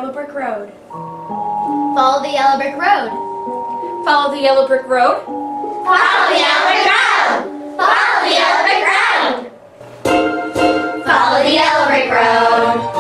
yellow brick road. Follow the yellow brick road. Follow the yellow brick road. Follow the yellow brick road. Follow the yellow brick road. Follow the yellow brick road.